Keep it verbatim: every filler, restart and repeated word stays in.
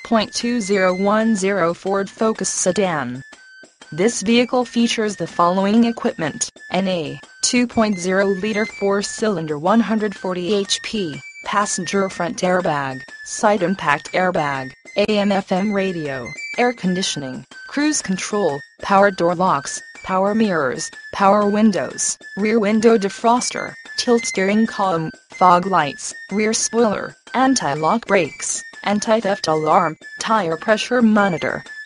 two zero one zero Ford Focus sedan. This vehicle features the following equipment: N A two point oh liter four-cylinder one hundred forty horsepower, passenger front airbag, side impact airbag, A M F M radio, air conditioning, cruise control, power door locks, power mirrors, power windows, rear window defroster, tilt steering column, fog lights, rear spoiler, anti-lock brakes, anti-theft alarm, tire pressure monitor,